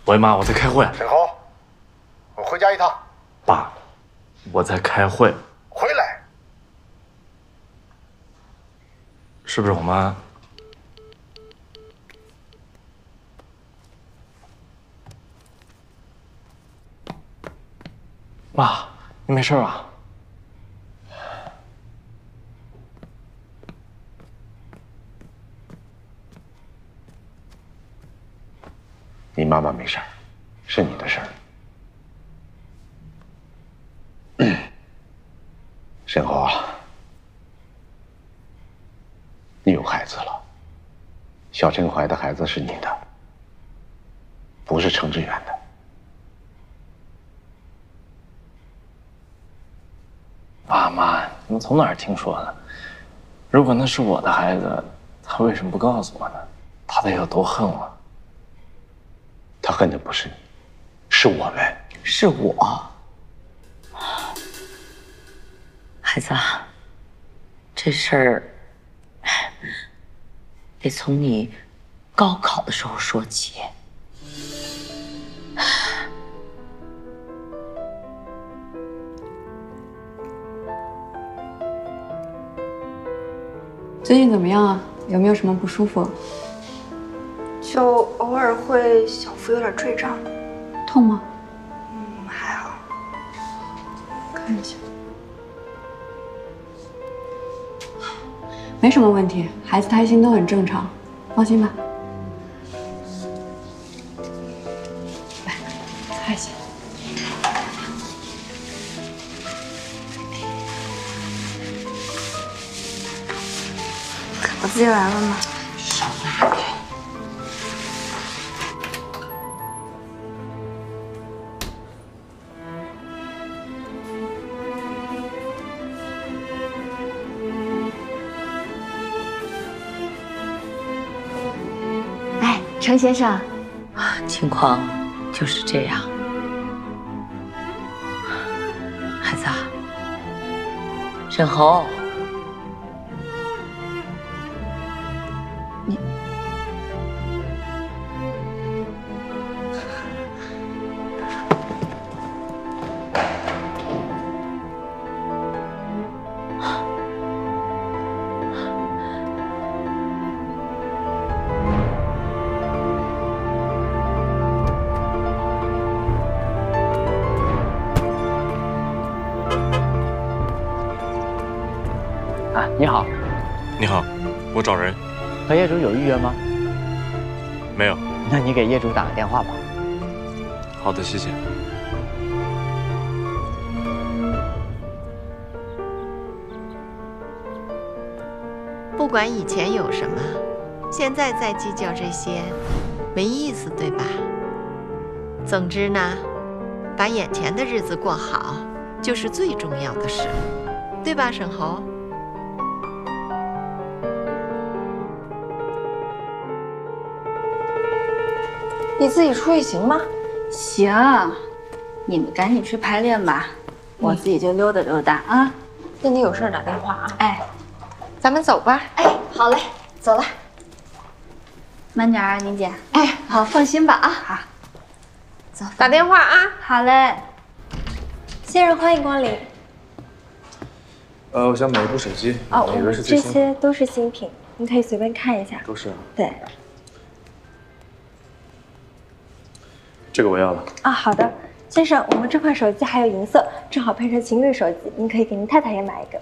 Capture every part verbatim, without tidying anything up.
喂，妈，我在开会。 沈侯，我回家一趟。 爸，我在开会。 回来。 是不是我妈？妈，你没事吧？ 你妈妈没事儿，是你的事儿。沈侯啊，你有孩子了。小陈怀的孩子是你的，不是程志远的。 爸妈，你们从哪儿听说的？如果那是我的孩子，他为什么不告诉我呢？他得有多恨我？ 他恨的不是你，是我们。 是我。孩子啊，这事儿得从你高考的时候说起。 最近怎么样啊？有没有什么不舒服？ 就偶尔会小腹有点坠胀。 痛吗？ 嗯，还好。 看一下。没什么问题，孩子胎心都很正常，放心吧。来，擦一下。 我自己来了吗？ 少来。 哎，程先生， 情况就是这样。孩子啊，沈侯。 啊，你好， 你好，我找人。 和业主有预约吗？ 没有。 那你给业主打个电话吧。 好的，谢谢。 不管以前有什么，现在再计较这些，没意思，对吧？总之呢，把眼前的日子过好，就是最重要的事，对吧，沈侯？ 你自己出去行吗？ 行，你们赶紧去排练吧，我自己就溜达溜达啊。 那你有事打电话啊。 哎， 咱们走吧。 哎，好嘞，走了。慢点啊，宁姐。 哎， 好，放心吧啊。好，走。 打电话啊。 好嘞。 先生，欢迎光临。 呃，我想买一部手机。 哦，我们这哪个是最新的？ 些都是新品，你可以随便看一下。 都是啊。 对。 这个我要了。 啊，好的，先生，我们这款手机还有银色，正好配成情侣手机，您可以给您太太也买一个。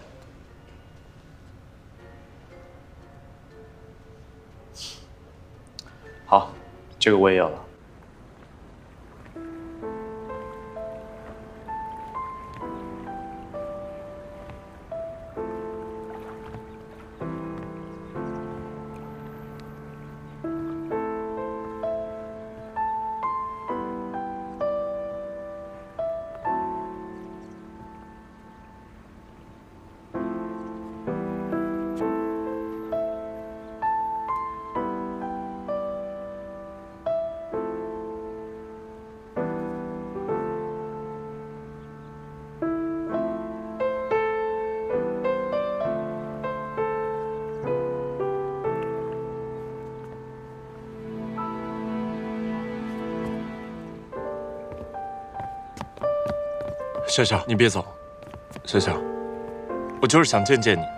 好，这个我也要了。 笑笑，你别走，笑笑，我就是想见见你。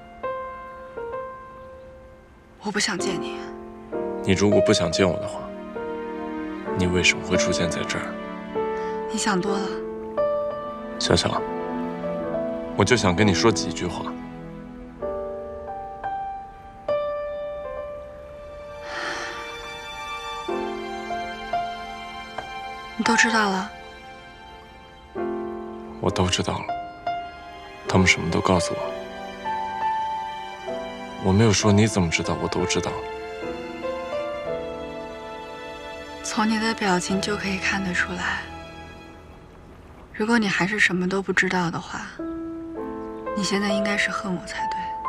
我不想见你。 你如果不想见我的话，你为什么会出现在这儿？ 你想多了。 笑笑，我就想跟你说几句话。 你都知道了。 我都知道了，他们什么都告诉我。我没有说你怎么知道，我都知道了。 从你的表情就可以看得出来，如果你还是什么都不知道的话，你现在应该是恨我才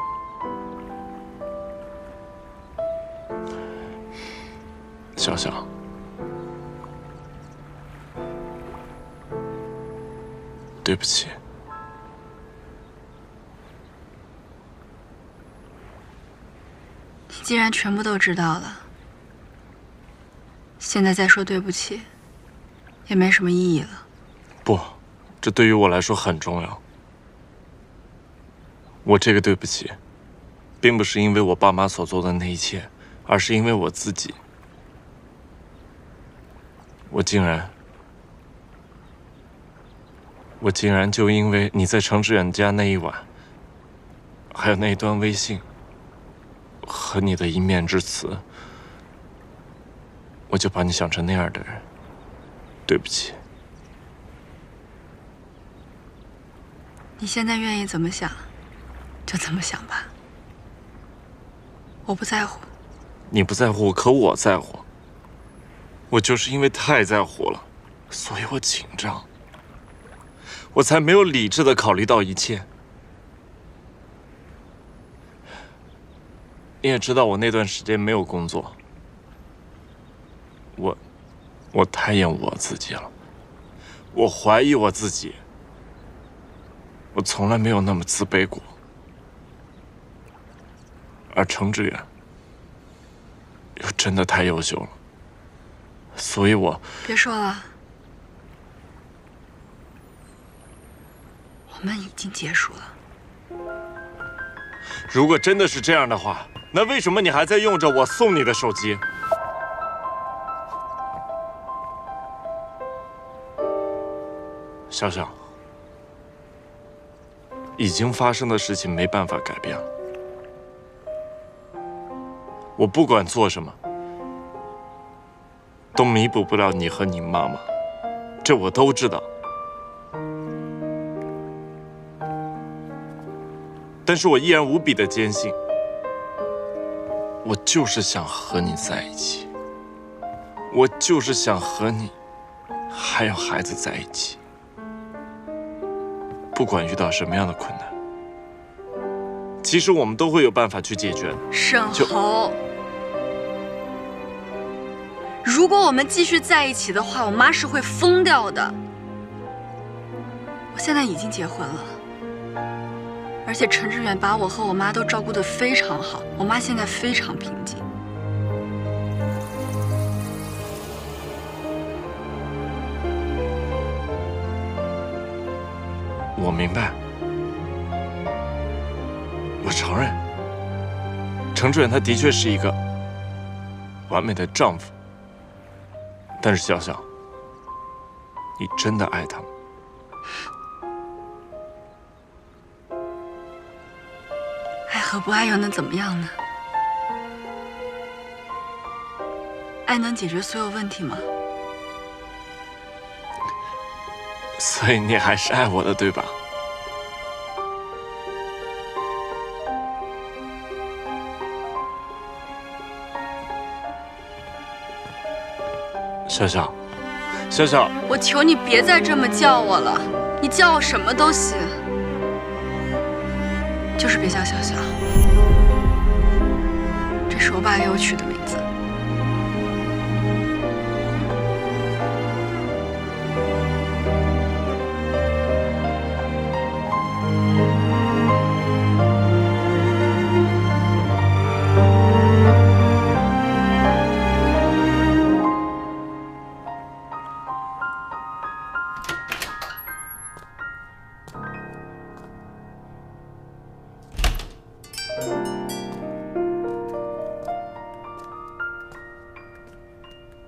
对。 笑笑，对不起。 你既然全部都知道了，现在再说对不起，也没什么意义了。 不，这对于我来说很重要。我这个对不起，并不是因为我爸妈所做的那一切，而是因为我自己。我竟然，我竟然就因为你在程志远家那一晚，还有那一段微信，和你的一面之词，我就把你想成那样的人。对不起。 你现在愿意怎么想，就怎么想吧。我不在乎。 你不在乎，可我在乎。我就是因为太在乎了，所以我紧张，我才没有理智的考虑到一切。你也知道，我那段时间没有工作，我，我太厌恶我自己了，我怀疑我自己，我从来没有那么自卑过。而程志远又真的太优秀了。所以我别说了，我们已经结束了。 如果真的是这样的话，那为什么你还在用着我送你的手机？笑笑，已经发生的事情没办法改变了。我不管做什么，都弥补不了你和你妈妈，这我都知道。但是我依然无比的坚信，我就是想和你在一起，我就是想和你还有孩子在一起，不管遇到什么样的困难，其实我们都会有办法去解决的。 沈侯，如果我们继续在一起的话，我妈是会疯掉的。我现在已经结婚了，而且陈志远把我和我妈都照顾得非常好，我妈现在非常平静。 我明白，我承认，程志远他的确是一个完美的丈夫。但是笑笑，你真的爱他吗？ 爱和不爱又能怎么样呢？爱能解决所有问题吗？ 所以你还是爱我的，对吧？笑笑，笑笑， 我求你别再这么叫我了，你叫我什么都行，就是别叫笑笑，这是我爸给我取的名字。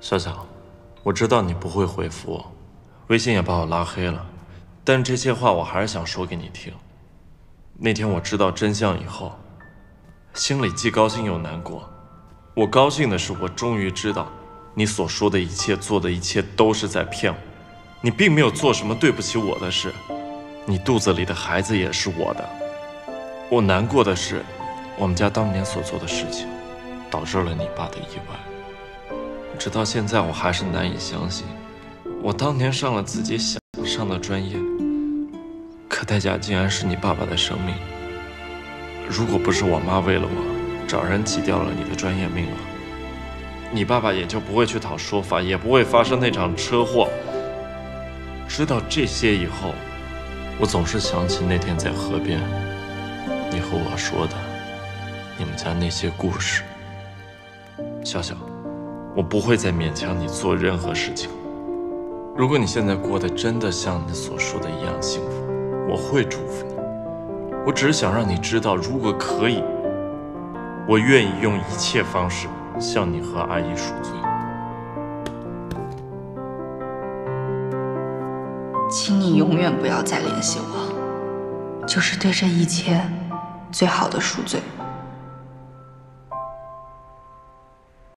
笑笑，我知道你不会回复我，微信也把我拉黑了，但这些话我还是想说给你听。那天我知道真相以后，心里既高兴又难过。我高兴的是，我终于知道，你所说的一切、做的一切都是在骗我，你并没有做什么对不起我的事，你肚子里的孩子也是我的。我难过的是，我们家当年所做的事情，导致了你爸的意外。直到现在，我还是难以相信，我当年上了自己想上的专业，可代价竟然是你爸爸的生命。如果不是我妈为了我找人挤掉了你的专业命了，你爸爸也就不会去讨说法，也不会发生那场车祸。知道这些以后，我总是想起那天在河边你和我说的你们家那些故事。笑笑，我不会再勉强你做任何事情。如果你现在过得真的像你所说的一样幸福，我会祝福你。我只是想让你知道，如果可以，我愿意用一切方式向你和阿姨赎罪。 请你永远不要再联系我，就是对这一切最好的赎罪。